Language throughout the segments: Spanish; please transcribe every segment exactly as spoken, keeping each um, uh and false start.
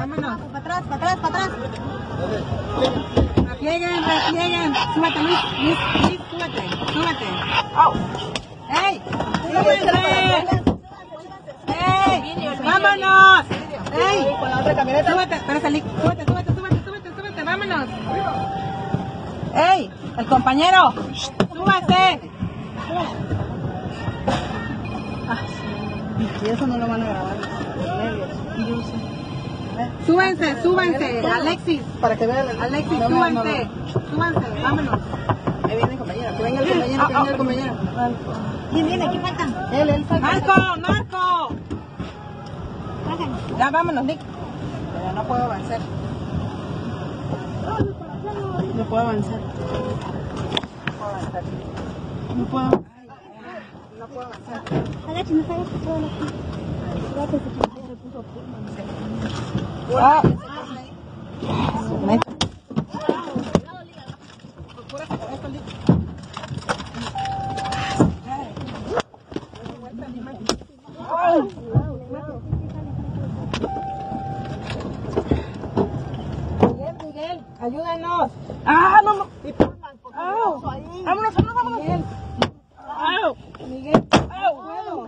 Vámonos. Para atrás, para atrás, para atrás. Replieguen, replieguen. Súbete, Luis, Luis, Luis, súbete, súbete. ¡Ey! ¡Súbete! ¡Ey! ¡Vámonos! ¡Ey! Con la otra camioneta. Súbete, espérate, Lick. Súbete, súbete, súbete, súbete, súbete, vámonos. ¡Ey! El compañero. ¡Súbase! Y eso no lo van a grabar. Súbense, súbense, Alexis. Para que vean. Alexis, no, súbense. No, no. Súbanse, vámonos. Ahí viene el compañero. Que venga el compañero, que venga el compañero. ¿Quién viene? ¿Quién falta? Él, él falta. ¡Marco! ¡Marco! Ya, vámonos, Nick. Pero no puedo avanzar. No puedo avanzar. No puedo avanzar. No puedo. No puedo avanzar. Agache, no sabes que puedo aquí. Gracias, que se puso Ah. Miguel, Miguel, ayúdanos. Ah, no, no. Vámonos, vámonos, vámonos. Miguel. Miguel. Bueno.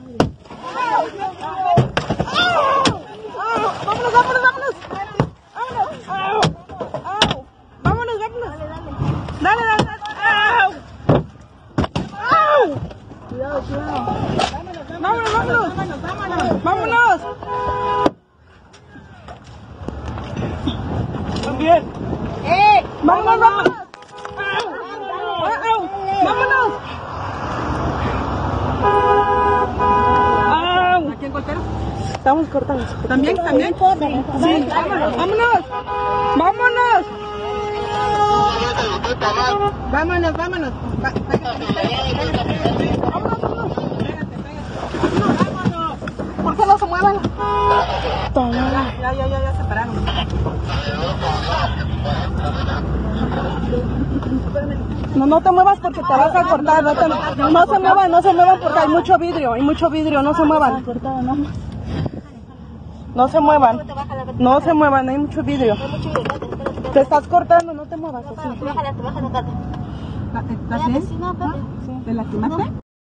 Vámonos, vámonos, vámonos. Vámonos. Au. Au. Vámonos, vámonos. Dale, dale, dale. Au. Au. Cuidado, cuidado. Vámonos, vámonos. Vámonos, vámonos. Vámonos. También. Eh, vámonos, vámonos. Au. Au. Vámonos. Au. ¿Aquí en Coltero? Estamos cortando. ¿También? ¿También? Sí, vámonos. Vámonos. Vámonos. Vámonos, vámonos. Va, pégate, pégate, pégate. Vámonos, vámonos. Pégate, pégate. Vámonos. ¿Por qué no se mueven? Ya, ya, ya, ya se pararon. No, no te muevas porque te vas a cortar. No, te, no se muevan, no se muevan porque hay mucho vidrio, hay mucho vidrio, no se muevan. No se muevan, no se muevan, hay mucho vidrio. Te estás cortando, no te muevas así. ¿Estás bien? ¿Te lastimaste?